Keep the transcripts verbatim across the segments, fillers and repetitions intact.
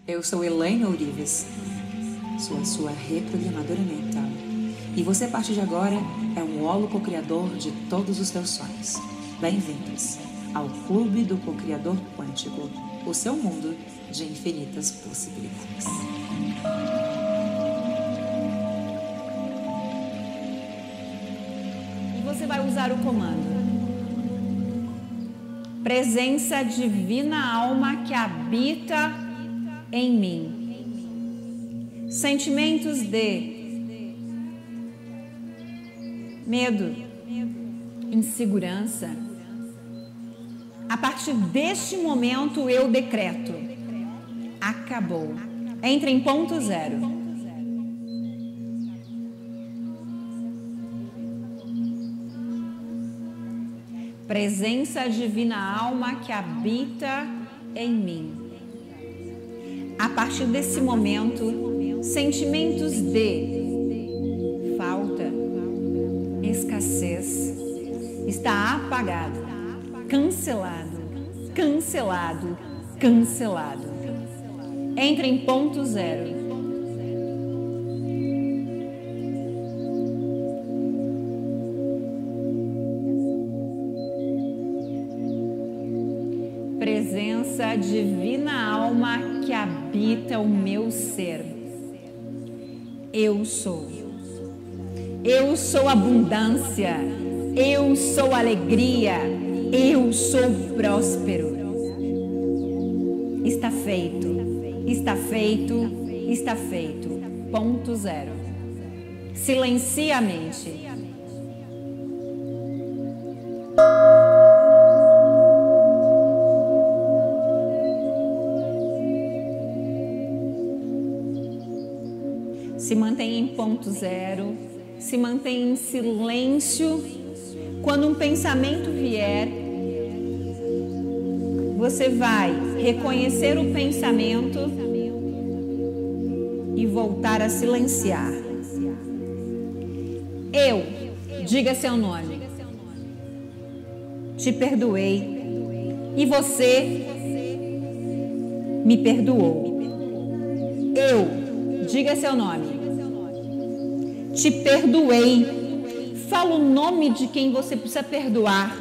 Eu sou Elaine Ourives, sou a sua reprogramadora mental. E você, a partir de agora, é um holo co-criador de todos os teus sonhos. Bem-vindos ao Clube do Co-Criador Quântico, o seu mundo de infinitas possibilidades. E você vai usar o comando. Presença divina alma que habita em mim. Sentimentos de medo, insegurança. A partir deste momento eu decreto: acabou. Entre em ponto zero. Presença divina alma que habita em mim. A partir desse momento, sentimentos de falta, escassez, está apagado, cancelado, cancelado, cancelado. Entre em ponto zero. Presença divina alma que habita o meu ser. Eu sou. Eu sou abundância. Eu sou alegria. Eu sou próspero. Está feito. Está feito. Está feito. Ponto zero. Silencia a mente. Se mantém em ponto zero, se mantém em silêncio. Quando um pensamento vier, você vai reconhecer o pensamento e voltar a silenciar. Eu, diga seu nome, te perdoei e você me perdoou. Eu, diga seu nome, te perdoei. Fala o nome de quem você precisa perdoar.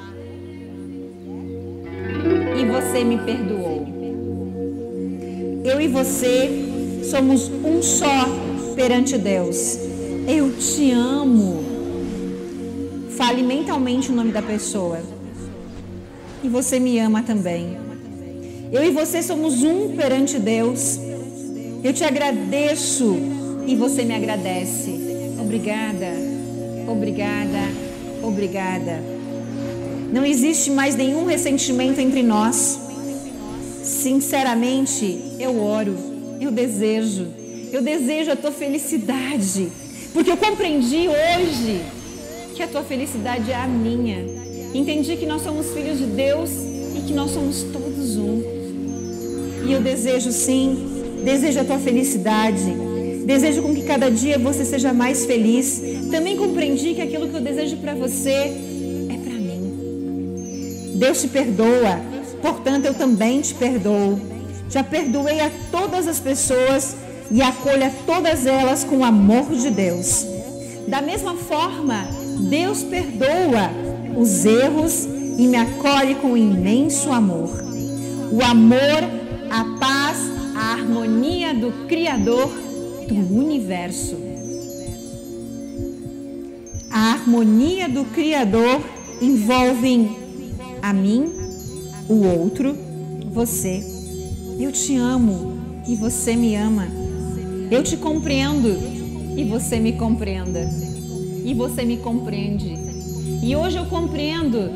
E você me perdoou. Eu e você somos um só perante Deus. Eu te amo. Fale mentalmente o nome da pessoa. E você me ama também. Eu e você somos um perante Deus. Eu te agradeço. E você me agradece. Obrigada, obrigada, obrigada. Não existe mais nenhum ressentimento entre nós. Sinceramente, eu oro, eu desejo, eu desejo a tua felicidade. Porque eu compreendi hoje que a tua felicidade é a minha. Entendi que nós somos filhos de Deus e que nós somos todos um. E eu desejo sim, desejo a tua felicidade. Desejo com que cada dia você seja mais feliz. Também compreendi que aquilo que eu desejo para você é para mim. Deus te perdoa, portanto eu também te perdoo. Já perdoei a todas as pessoas e acolho a todas elas com o amor de Deus. Da mesma forma, Deus perdoa os erros e me acolhe com imenso amor. O amor, a paz, a harmonia do Criador do universo. A harmonia do Criador envolve a mim, o outro, você. Eu te amo e você me ama. Eu te compreendo e você me compreenda. E você me compreende. E hoje eu compreendo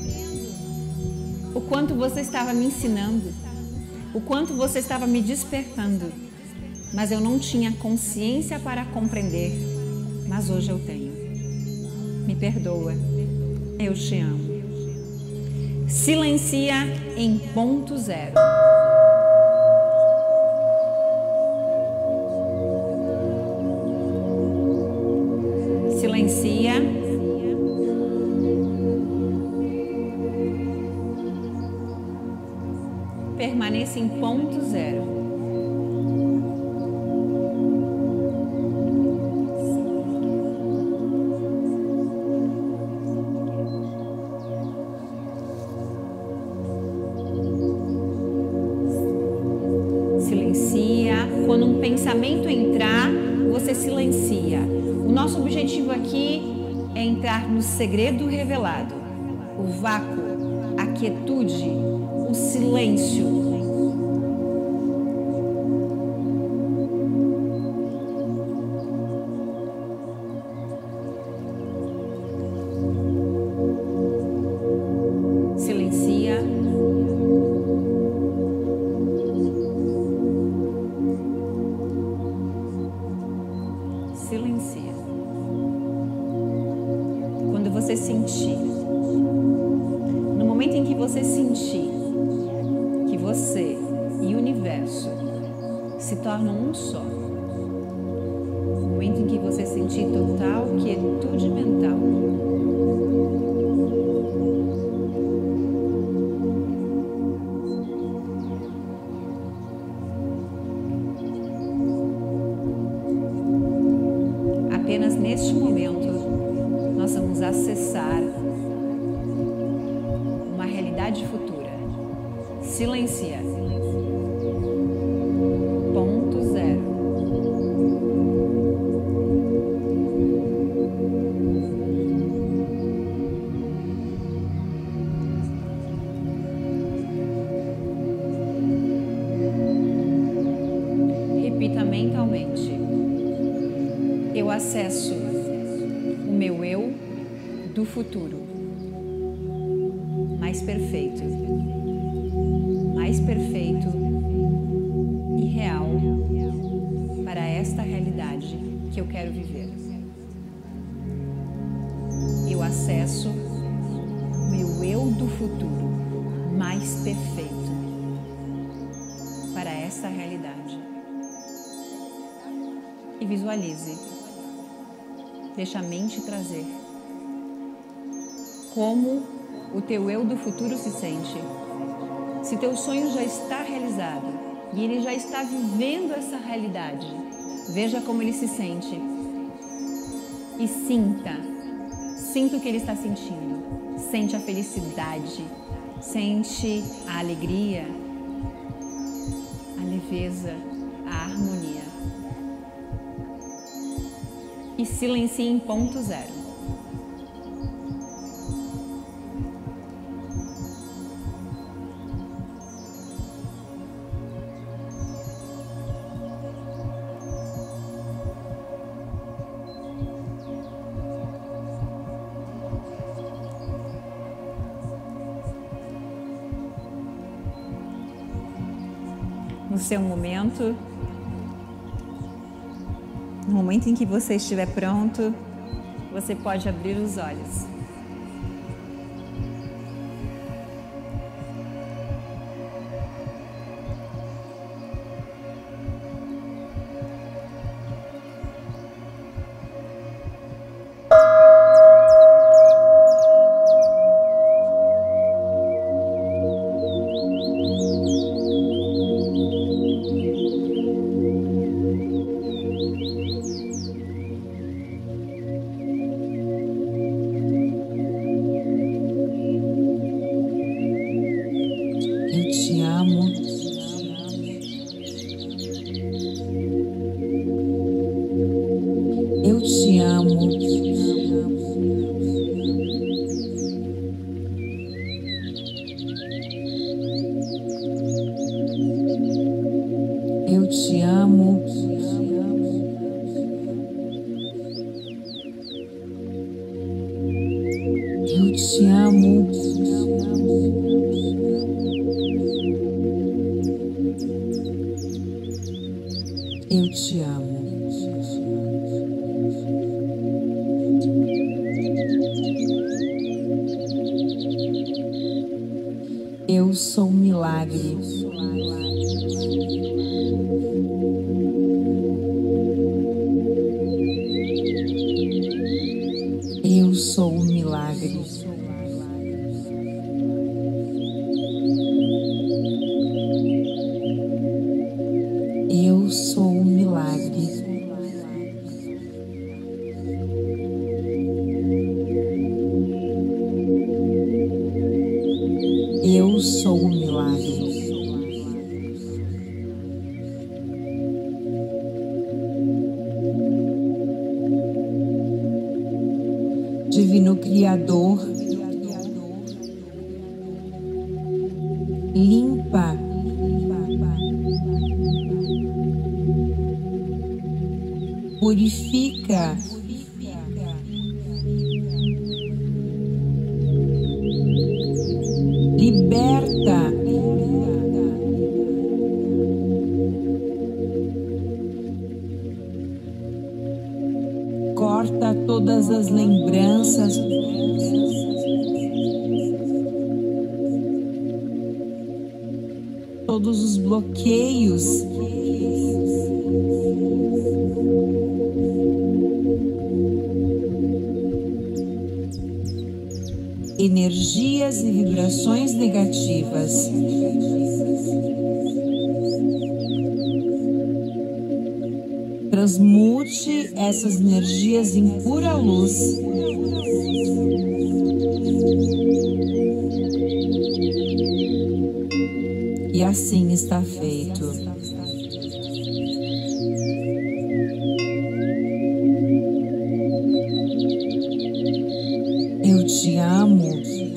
o quanto você estava me ensinando, o quanto você estava me despertando. Mas eu não tinha consciência para compreender, mas hoje eu tenho. Me perdoa, eu te amo. Silencia em ponto zero. Silencia. Permaneça em ponto zero. quando um pensamento entrar, você silencia. O nosso objetivo aqui é entrar no segredo revelado, o vácuo, a quietude, o silêncio. Silencia. Silencia. Quando você sentir, no momento em que você sentir que você e o universo se tornam um só, no momento em que você sentir total quietude mental, apenas neste momento nós vamos acessar uma realidade futura. Silencia. Ponto zero. Repita mentalmente. Eu acesso o meu eu do futuro, mais perfeito, mais perfeito e real para esta realidade que eu quero viver. Eu acesso o meu eu do futuro, mais perfeito para esta realidade. E visualize. Deixa a mente trazer como o teu eu do futuro se sente. Se teu sonho já está realizado e ele já está vivendo essa realidade, veja como ele se sente e sinta, sinta o que ele está sentindo. Sente a felicidade, sente a alegria, a leveza, a harmonia. E silencie em ponto zero. No seu momento, no momento em que você estiver pronto, você pode abrir os olhos. Eu te amo. Eu te amo. Eu te amo. Eu te amo. Eu sou um milagre. Eu sou um milagre. Eu sou um milagre. Eu sou um milagre. Criador limpa, purifica, liberta, corta todas as lembranças, todos os bloqueios, energias e vibrações negativas. Transmute essas energias em pura luz. E assim está feito. Eu te amo.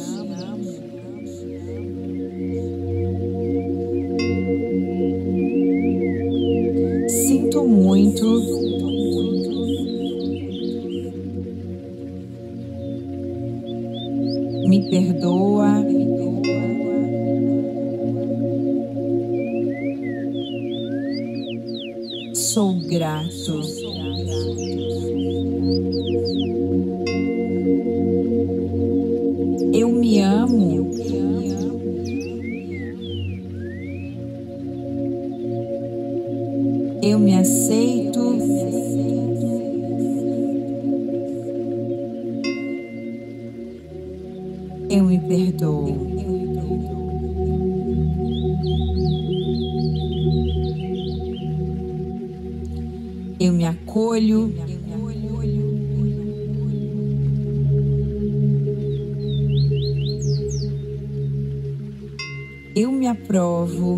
Sinto muito. Me perdoa. Sou grato. Eu me amo. Eu me aceito. Eu me perdoo. Eu me acolho. Eu me aprovo.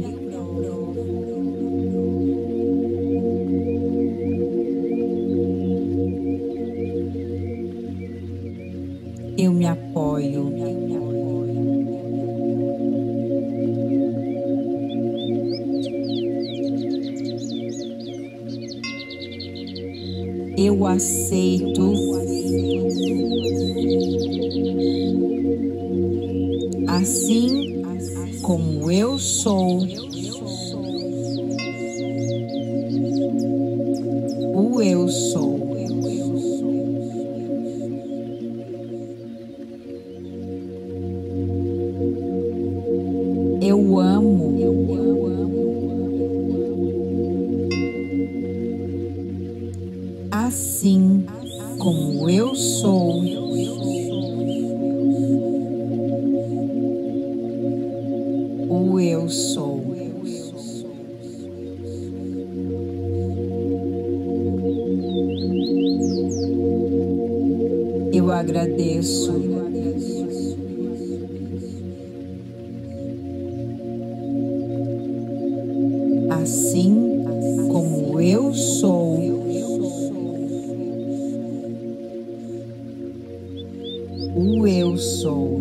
Eu me apoio. Eu aceito. Assim como eu sou. O eu sou. Eu amo. Assim como eu sou. O eu sou. Eu agradeço. Assim como eu sou. O eu sou.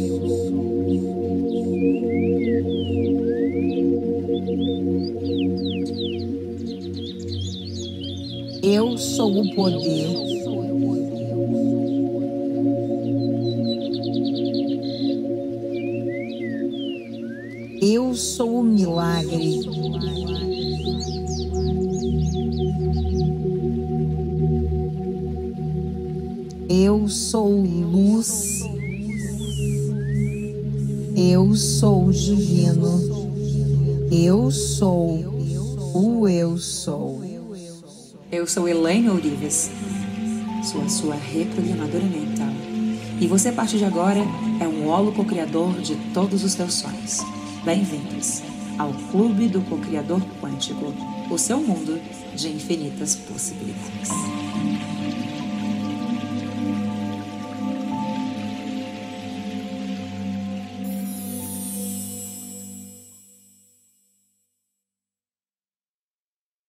Eu sou o poder. Eu sou o milagre. Eu sou luz. Eu sou divino. Eu sou o eu sou. Eu sou Elaine Ourives, sou a sua reprogramadora mental. E você, a partir de agora, é um holo co-criador de todos os teus sonhos. Bem-vindos ao Clube do Co-Criador Quântico, o seu mundo de infinitas possibilidades.